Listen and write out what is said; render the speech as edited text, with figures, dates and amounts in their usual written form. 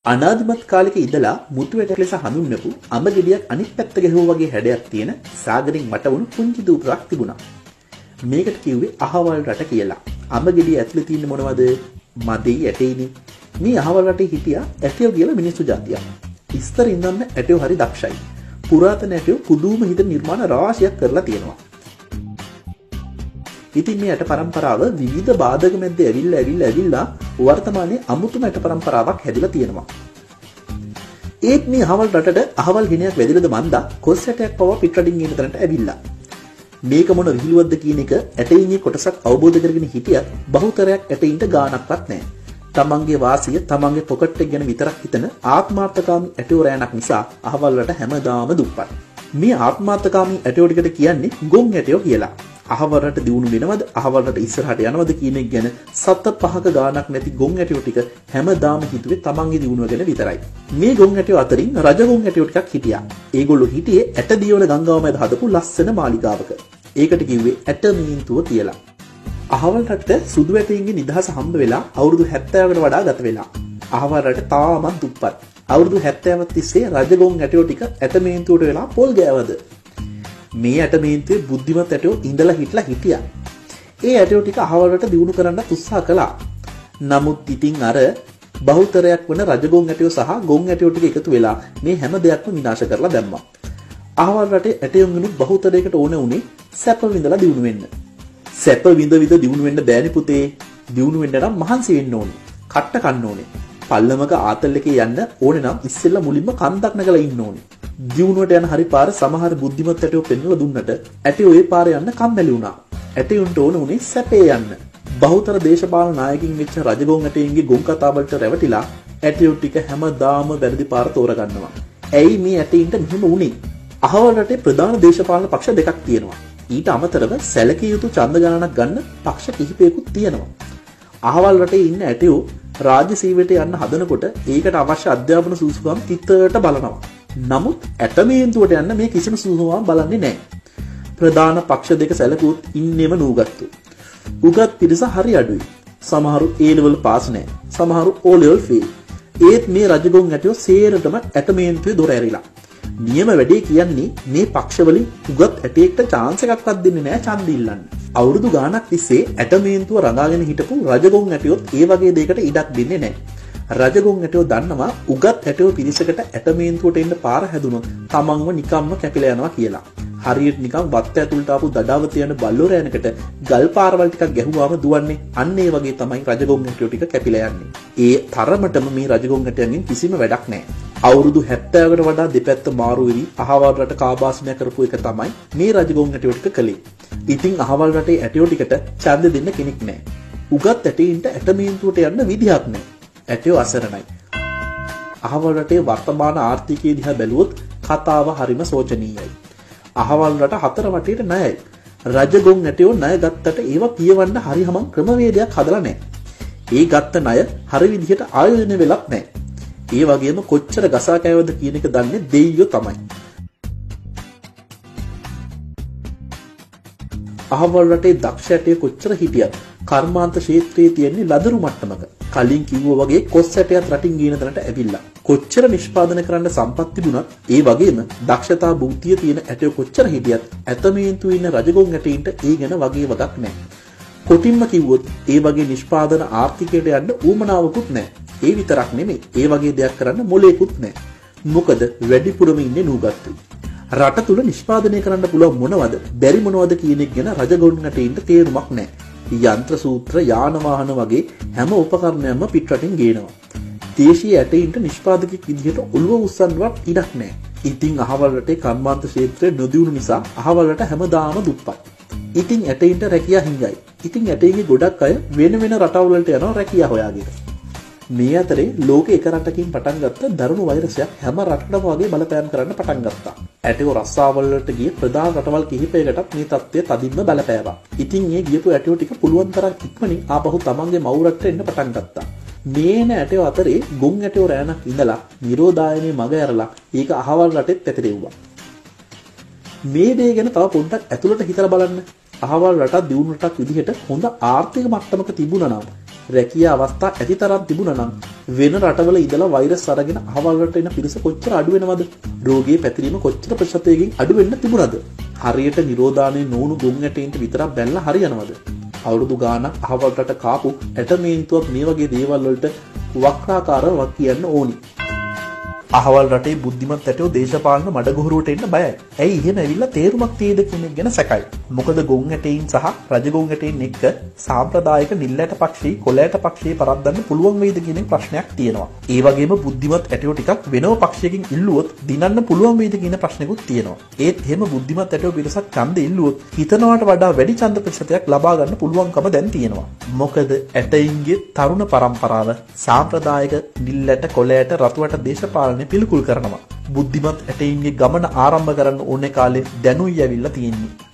අනාදිමත් කාලෙක ඉඳලා මුතු වැටක් ලෙස හඳුන්වපු අඹ ගෙඩියක් අනිත් පැත්ත ගැහුවා වගේ හැඩයක් තියෙන සාගරෙන් මට වුණු පුංචි දූපතක් තිබුණා. මේකට කිව්වේ අහවල් රට කියලා. අඹ ගෙඩිය ඇතුලේ තියෙන්නේ මොනවද? මදේ ඇටේනේ. මේ අහවල් රටේ හිටියා ඇටයෝ කියලා මිනිස්සු జాතියක්. ඉස්තර ඉඳන්ම ඇටයෝ හරි දක්ෂයි. පුරාතන ඇටයෝ පුදුම හිත නිර්මාණ රාශියක් කරලා තියෙනවා. ඉතින් මේ ඇට පරම්පරාව විවිධ බාධක මැද්ද ඇවිල්ලා වර්තමානයේ අමුතුම ඇට පරම්පරාවක් හැදිලා තියෙනවා. ඒත් මේ අහවල් රටට අහවල් ගෙනයක් වැදිලාද මන්දා කොස් ඇටයක් පවා පිටරටින් එන තැනට ඇවිල්ලා. මේක මොන විහිළුවක්ද කියන එක ඇටයින්ගේ කොටසක් අවබෝධ කරගෙන හිටියත් බහුතරයක් ඇටයින්ට ගාණක්වත් නැහැ. තමන්ගේ වාසිය තමන්ගේ පොකට් එක ගැන විතරක් හිතන ආත්මාර්ථකාමී ඇටයෝ රෑනක් නිසා අහවල් රට හැමදාම දුප්පත්. මේ ආත්මාර්ථකාමී ඇටයෝ ටිකට කියන්නේ ගොන් ඇටයෝ කියලා. අහවල් රට දියුණු වෙනවද අහවල් රට ඉස්සරහට යනවද කියන එක ගැන සත පහක ගාණක් නැති ගොන් ඇටයෝ ටික හැමදාම හිතුවේ තමන්ගේ දියුණුව ගැන විතරයි. මේ ගොන් ඇටයෝ අතරින් රජ ගොන් ඇටයෝ ටිකක් හිටියා. ඒගොල්ලෝ හිටියේ ඇට දියවන ගංගාව මැද හදපු ලස්සන මාලිගාවක. ඒකට කිව්වේ ඇට මීන්තුව කියලා. අහවල් රටට සුදු ඇටයින්ගේ නිදහස හම්බ වෙලා අවුරුදු 70කට වඩා ගත වෙලා. අහවල් රට තාමත් දුප්පත්. අවුරුදු 70ක් තිස්සේ රජ ගොන් ඇටයෝ ටික ඇට මීන්තුවට වෙලා පොල් ගෑවද. මේ ඇට මීන්තුවේ බුද්ධිමත් ඇටයෝ ඉඳලා හිටියා. ඒ ඇටයෝ ටික අහවල් රට දියුණු කරන්න උත්සාහ කළා. නමුත් ඉතින් අර බහුතරයක් වන රජ ගොන් ඇටයෝ සහ ගොන් ඇටයෝ ටික එකතු වෙලා මේ හැම දෙයක්ම විනාශ කරලා දැම්මා. අහවල් රටේ ඇටයන්ගනුත් බහුතරයකට ඕන උනේ සැප විඳලා දියුණු වෙන්න. සැප විඳ දියුණු වෙන්න බෑනි පුතේ. දියුණු වෙන්න නම් මහන්සි වෙන්න ඕනේ. කට්ට කන්න ඕනේ. පල්ලමක ආතල් එකේ යන්න ඕනේ නම් ඉස්සෙල්ලා මුලින්ම කන්දක් නැගලා ඉන්න ඕනේ. දියුණුවට යන හරි පාර සමහර බුද්ධිමත් ඇටයෝ පෙන්වලා දුන්නට ඇටයෝ ඒ පාරේ යන්න කම්මැලි වුණා. ඇටයුන්ට ඕන උනේ සැපේ යන්න. බහුතර දේශපාලන නායකින් වෙච්ච රජගොන් ඇටයින්ගේ ගොන් කතා වලට රැවටිලා ඇටයෝ ටික හැමදාම වැරදි පාර තෝරගන්නවා. ඇයි මේ ඇටයින්ට මෙහෙම වුනේ? අහවල් රටේ ප්‍රධාන දේශපාලන පක්ෂ දෙකක් තියෙනවා. ඊට අමතරව සැලකිය යුතු ඡන්ද ගණනක් ගන්න පක්ෂ කිහිපයකුත් තියෙනවා. අහවල් රටේ ඉන්න ඇටයෝ රාජ්‍ය සේවයට යන්න හදනකොට ඒකට අවශ්‍ය අධ්‍යාපන සුසුකම් තිත්තට බලනවා. නමුත් ඇටමේන්තුවට යන්න මේ කිසිම සුසුකමක් බලන්නේ නැහැ. ප්‍රධාන පක්ෂ දෙක සැලකුවොත් ඉන්නේම නූගත්තු. උගත් පිරිස හරි අඩුයි. සමහරු A level පාස් නැහැ. සමහරු O level fail. ඒත් මේ රජගොන් ඇටයෝ සේරටම ඇටමේන්තුවේ දොර ඇරිලා. නියම වැඩේ කියන්නේ මේ පක්ෂවලින් උගත් ඇටයෙක්ට chance එකක්වත් දෙන්නේ නැහැ ඡන්ද ඉල්ලන්න. අවුරුදු ගාණක් තිස්සේ ඇටමේන්තුව රඟාගෙන හිටපු රජගොන් ඇටයොත් ඒ වගේ දෙයකට ඉඩක් දෙන්නේ නැහැ. රජගොන් ඇටයෝ දන්නවා උගත් ඇටයෝ පිරිසකට ඇටමේන්තුවට එන්න පාර හැදුනොත් තමන්ව නිකම්ම කැපිලා යනවා කියලා. හරියට නිකන් වත් ඇතුළට ආපු දඩාව තියන බල්ලෝ රෑනකට ගල් පාරවල් ටිකක් ගැහුවාම දුවන්නේ. අන්න ඒ වගේ තමයි රජගොන් ඇටයෝ ටික කැපිලා යන්නේ. ඒ තරමටම මේ රජගොන් ඇටයන්ගෙන් කිසිම වැඩක් නැහැ. අවුරුදු 70කට වඩා දෙපැත්ත මාරු වෙවි අහවල් රට කාබාසනය කරපු එක තමයි මේ රජගොන් ඇටයෝ ටික කළේ. ඉතින් අහවල් රටේ ඇටයෝ ටිකට ඡන්ද දෙන්න කෙනෙක් නැහැ. උගත් ඇටයින්ට ඇටමේන්තුවට යන්න විදිහක් නැහැ. ඇටයෝ අසරණයි. අහවල් රටේ වර්තමාන ආර්ථිකය දිහා බැලුවොත් කතාව හරිම සෝචනීයයි. අහවල් රට හතර වටේට ණයයි. රජගොන් ඇටයෝ ණය ගත්තට ඒවා පියවන්න හරි හමන් ක්‍රමවේදයක් හදලා නැහැ. ඒ ගත්ත ණය හරි විදිහට ආයෝජනය වෙලක් නැහැ. ඒ වගේම කොච්චර ගසා කෑවද කියන එක දන්නේ දෙයියෝ තමයි. අහවල් රටේ දක්ෂ ඇටේ කොච්චර හිටියත් කර්මාන්ත ක්ෂේත්‍රයේ තියෙන ලදරු මට්ටමක. කලින් කිව්වා වගේ කොස් ඇටයත් රටින් ගින තැනට ඇවිල්ලා. කොච්චර නිෂ්පාදනය කරන්න සම්පත් තිබුණත් ඒ වගේම දක්ෂතා බුද්ධිය තියෙන ඇටයෝ කොච්චර හිටියත් ඇතමේන්තුවේ ඉන්න රජගොන් ඇටයින්ට ඒ ගැන වගේ වගක් නැහැ. කොටින්ම කිව්වොත් ඒ වගේ නිෂ්පාදන ආර්ථිකයට යන්න ඌමනාවකුත් නැහැ. ඒ විතරක් නෙමෙයි ඒ වගේ දෙයක් කරන්න මොලේකුත් නැහැ. මොකද වැඩිපුරම ඉන්නේ නූගත්තු. රට තුල නිෂ්පාදනය කරන්න පුළුවන් මොනවද බැරි මොනවද කියන එක ගැන රජගොන් ඇටයින්ට තේරුමක් නැහැ. යන්ත්‍ර සූත්‍ර යාන වාහන වගේ හැම උපකරණයක්ම පිටරටින් ගේනවා. දේශීය ඇටයින්ට නිෂ්පාදකෙක් විදිහට ඔළුව උස්සන්නවත් ඉඩක් නැහැ. ඉතින් අහවල් රටේ කර්මාන්ත ක්ෂේත්‍රය නොදියුණු නිසා අහවල් රට හැමදාම දුප්පත්. ඉතින් ඇටයින්ට රැකියා හිඟයි. ඉතින් ඇටයින්ගේ ගොඩක් අය වෙන වෙන රටවල් වලට යනවා රැකියා හොයාගෙන. මේ අතරේ ලෝකේ එක රටකින් පටන් ගත්ත දරුණු වෛරසයක් හැම රටකටම වගේ බලපෑම් කරන්න පටන් ගත්තා. ඇටයෝ රස්සාවල් වලට ගිය ප්‍රධාන රටවල් කිහිපයකටත් මේ තත්ත්වය තදින්ම බලපෑවා. ඉතින් මේ ගියපු ඇටයෝ ටික පුළුවන් තරම් ඉක්මනින් ආපහු තමන්ගේ මව් රටට එන්න පටන් ගත්තා. මේන ඇටයෝ අතරේ ගොන් ඇටයෝ රෑනක් ඉඳලා නිරෝධායනයේ මග ඇරලා ඒක අහවල් රටෙත් පැතිරෙව්වා. මේ දේ ගැන තව පොඩ්ඩක් ඇතුළට හිතලා බලන්න. අහවල් රටක් දියුණු රටක් විදිහට හොඳ ආර්ථික මට්ටමක තිබුණා නම් රැකියා අවස්ථා ඇති තරම් තිබුණා නම් වෙන රටවල ඉඳලා වෛරස් අරගෙන අහවල් රට එන පිරිස කොච්චර අඩු වෙනවද? රෝගී පැතිරීම කොච්චර ප්‍රතිශතයකින් අඩු වෙන්න තිබුණාද? හරියට නිරෝධානයේ නෝනු ගොන් ඇටෙන්ට විතරක් බැලලා හරියනවද? අවුරුදු ගාණක් අහවල් රට කාපු ඇටමේන්තුවක් මේ වගේ දේවල් වලට වක්‍රාකාරව වක් කියන්න ඕනි. අහවල් රටේ බුද්ධිමත් ඇටෝ දේශපාලන මඩගොහරුවට එන්න බයයි. ඇයි එහෙම ඇවිල්ලා තේරුමක් තියෙද කියන එක ගැන සැකයි. මොකද ගොන් ඇටයින් සහ රජ ගොන් ඇටයින් එක්ක සාම්ප්‍රදායික නිල් ඇට පක්ෂී කොළ ඇට පක්ෂී පරද්දන්න පුළුවන් වෙයිද කියන ප්‍රශ්නයක් තියෙනවා. ඒ වගේම බුද්ධිමත් ඇටෝ ටිකක් වෙනම පක්ෂයකින් ඉල්ලුවොත් දිනන්න පුළුවන් වෙයිද කියන ප්‍රශ්නකුත් තියෙනවා. ඒත් එහෙම බුද්ධිමත් ඇටෝ පිරිසක් ඡන්ද ඉල්ලුවොත් හිතනවාට වඩා වැඩි ඡන්ද ප්‍රතිශතයක් ලබා ගන්න පුළුවන්කම දැන් තියෙනවා. මොකද ඇටයින්ගේ තරුණ පරම්පරාව සාම්ප්‍රදායික නිල් ඇට කොළ ඇට රතු ඇට දේශපාලන පිළිකුල් කරනවා. බුද්ධිමත් ඇටයින්ගේ ගමන ආරම්භ කරන්න ඕනේ කාලේ දැනුයි ඇවිල්ලා තියෙන්නේ.